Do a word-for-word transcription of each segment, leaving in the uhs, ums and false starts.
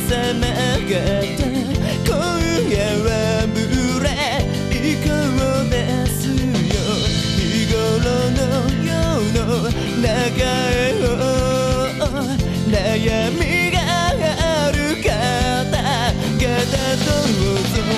さまがた今夜は群れ行こうですよ日頃のようの中へ悩みがある方々どうぞ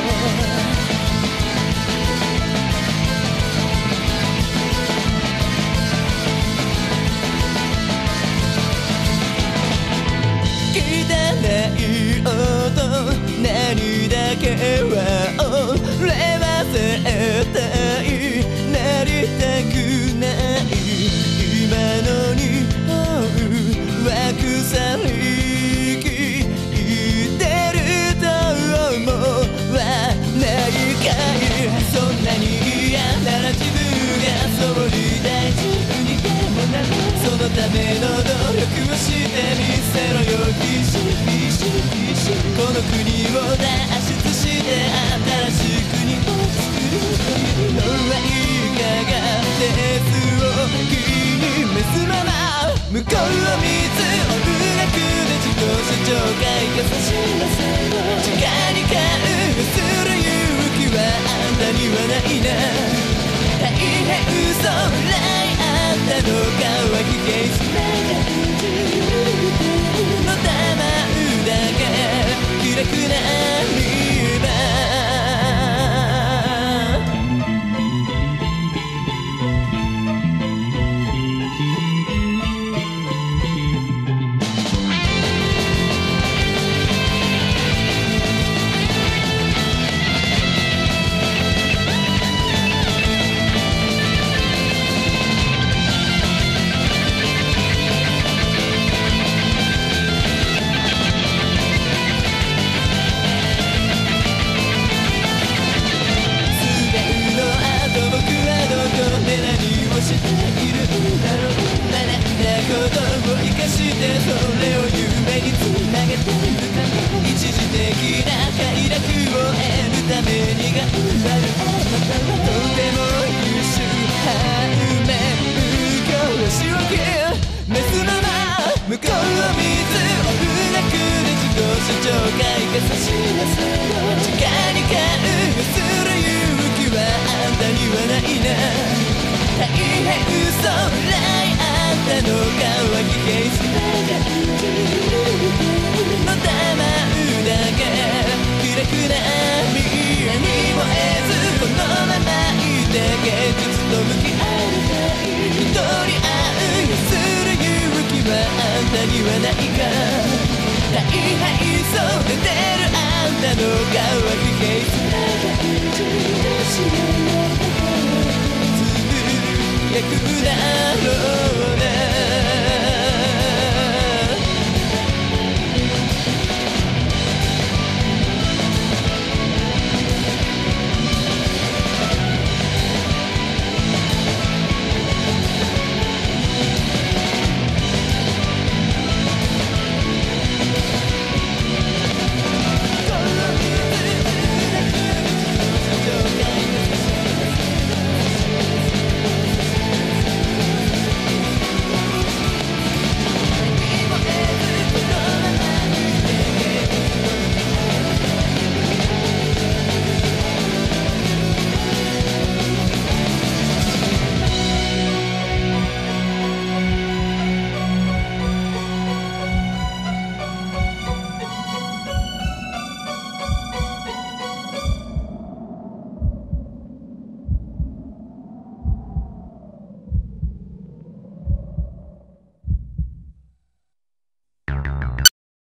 汚い音何だけは俺は絶対なりたくない今の日本は腐りきってると思わないかいそんなに嫌なら自分がそうに大丈夫にでもなるそのための努力をしてみせろよ必死必死必死この国を脱出して新しい国を作るというのはいかがですを決めすまま向こうを見つ音楽で自己主張開花さしなさい地下に感化する勇気はあんたにはないな大変嘘笑いあんたの顔は危険しないのたまうだけ気楽な見場しているんだろう学んだことを生かしてそれを夢につなげているため一時的な快楽を得るために頑張るあなたはとても優秀反面不教師を目すまま向こうを見ず音楽で自己主張開花さしなさい地下に感化する勇気はあんたにはないな大変嘘笑いあんたの顔は危険しないがのたまうだけ気楽な未来にもえずこのままいて現実と向き合いたい人に愛する勇気はあんたにはないか大変嘘出てるあんたの顔は危険しないが楽だろう